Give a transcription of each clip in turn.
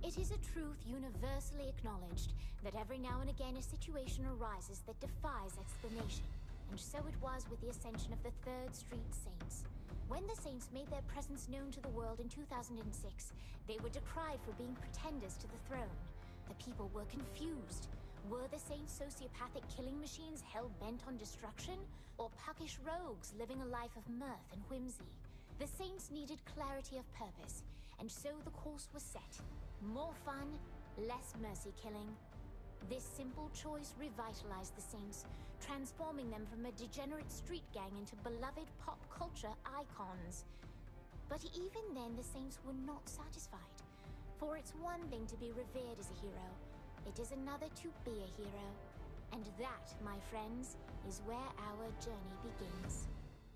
It is a truth universally acknowledged that every now and again a situation arises that defies explanation. And so it was with the ascension of the Third Street Saints. When the Saints made their presence known to the world in 2006, they were decried for being pretenders to the throne. The people were confused. Were the Saints sociopathic killing machines hell-bent on destruction? Or puckish rogues living a life of mirth and whimsy? The Saints needed clarity of purpose, and so the course was set. More fun, less mercy killing. This simple choice revitalized the Saints, transforming them from a degenerate street gang into beloved pop culture icons. But even then, the Saints were not satisfied. For it's one thing to be revered as a hero, it is another to be a hero. And that, my friends, is where our journey begins.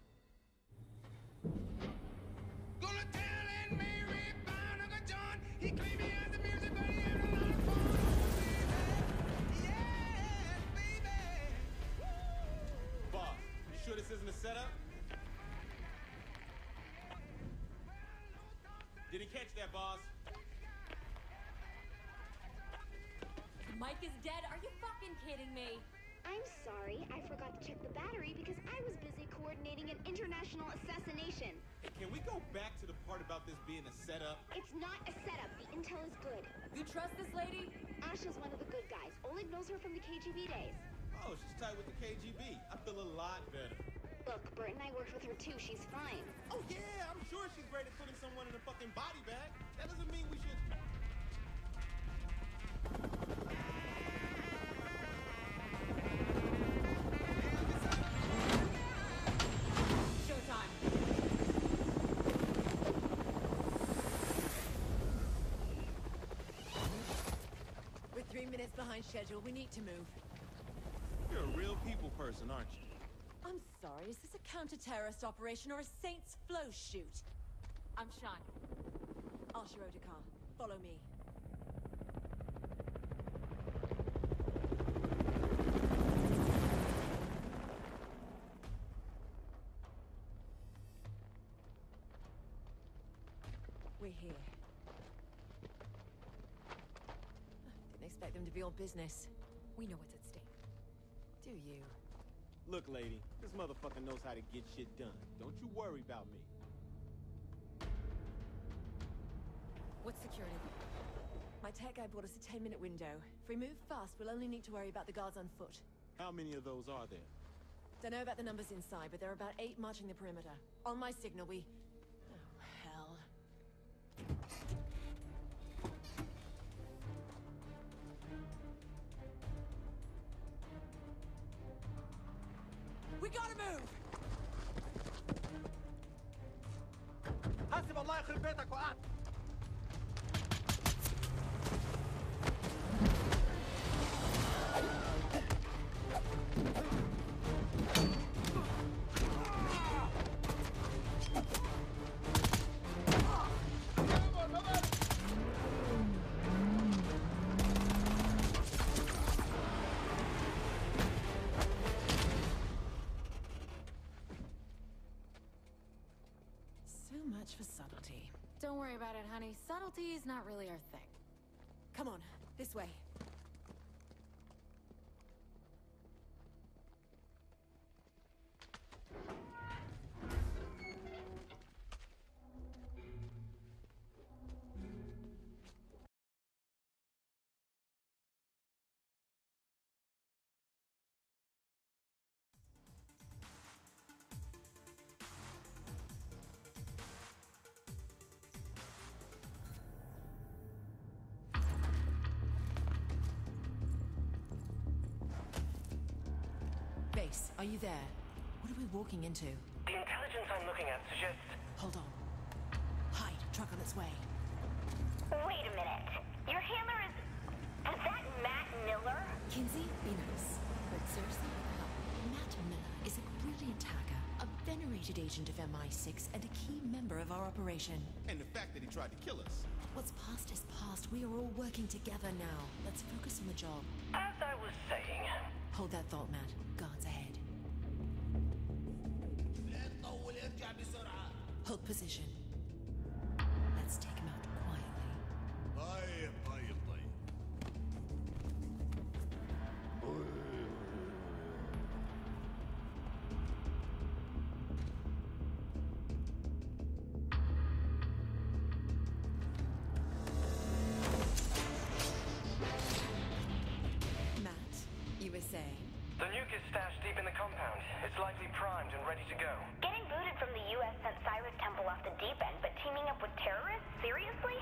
Gonna tell Aunt Mary about Uncle John. He claimed he has the music, but he had a lot of fun. Yes, baby. Boss, you sure this isn't a setup? Did he catch that, boss? The mic is dead. Are you fucking kidding me? I'm sorry, I forgot to check the battery because I was busy coordinating an international assassination. Hey, can we go back to the part about this being a setup? It's not a setup. The intel is good. You trust this lady? Asha's one of the good guys. Oleg knows her from the KGB days. Oh, she's tight with the KGB. I feel a lot better. Look, Bert and I worked with her too. She's fine. Oh yeah, I'm sure she's great at putting someone in a fucking body bag. That doesn't mean we should... Showtime. We're 3 minutes behind schedule. We need to move. You're a real people person, aren't you? I'm sorry, is this a counter-terrorist operation or a Saints flow shoot? I'm Sean. Asha Otakar, follow me. We're here. Didn't expect them to be all business. We know what's at stake. Do you? Look, lady, this motherfucker knows how to get shit done. Don't you worry about me. What's security? My tech guy bought us a 10-minute window. If we move fast, we'll only need to worry about the guards on foot. How many of those are there? Don't know about the numbers inside, but there are about 8 marching the perimeter. On my signal, we... Oh, hell. We gotta move! حاسب الله يخرب بيتك وقعت. For subtlety. Don't worry about it, honey. Subtlety is not really our thing. Come on, this way. Base, are you there? What are we walking into? The intelligence I'm looking at suggests... Hold on. Hide, truck on its way. Wait a minute. Your handler is that Matt Miller? Kinsey, be nice. But seriously, Matt Miller is a brilliant hacker, a venerated agent of MI6, and a key member of our operation. And the fact that he tried to kill us. What's past is past. We are all working together now. Let's focus on the job. As I was saying... Hold that thought, Matt. Guards ahead. Hold position. Let's take him out quietly. The nuke is stashed deep in the compound. It's likely primed and ready to go. Getting booted from the U.S. sent Cyrus Temple off the deep end, but teaming up with terrorists? Seriously?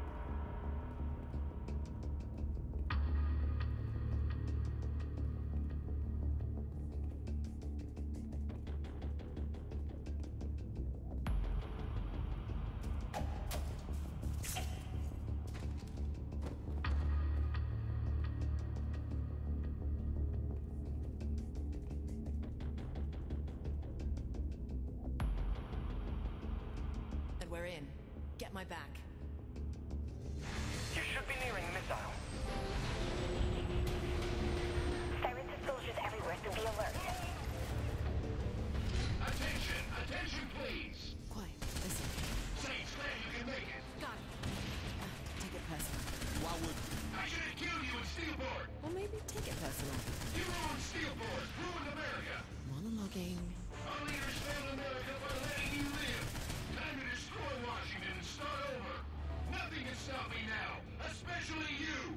We're in. Get my back. You should be nearing the missile. Cyrus has soldiers everywhere, so be alert. Attention! Attention, please! Quiet. Listen. Saints, glad you can make it. Got it. Take it personal. Why would you? I should have killed you in Steelport! Or maybe take it personal. You ruined Steelport! Ruined America! Monologuing. Our leaders failed America by letting you live! Time to destroy Washington and start over! Nothing can stop me now! Especially you!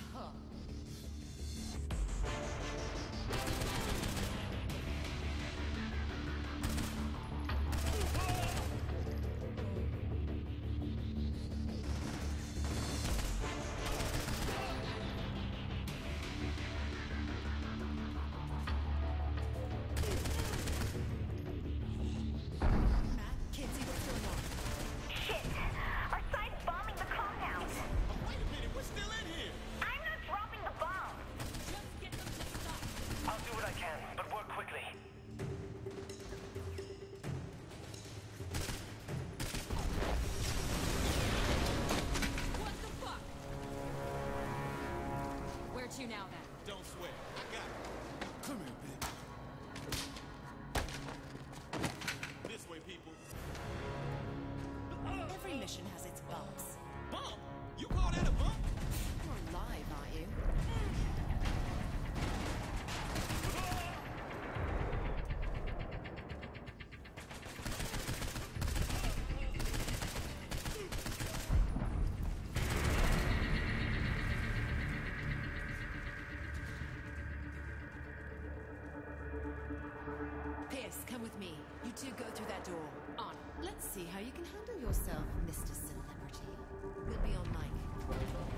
Kinsey, what's going on? Shit! Our side's bombing the compound! Wait a minute, we're still in here! I'm not dropping the bomb! Just get them to stop. I'll do what I can, but work quickly. What the fuck? Where to now, then? Don't sweat. I got it. Come here, bitch. This way, people. Every mission has its bumps. Bump? You call that a bump? You're alive, aren't you? Pierce, come with me. You two go through that door. On. Let's see how you can handle yourself, Mr. Celebrity. We'll be on mic.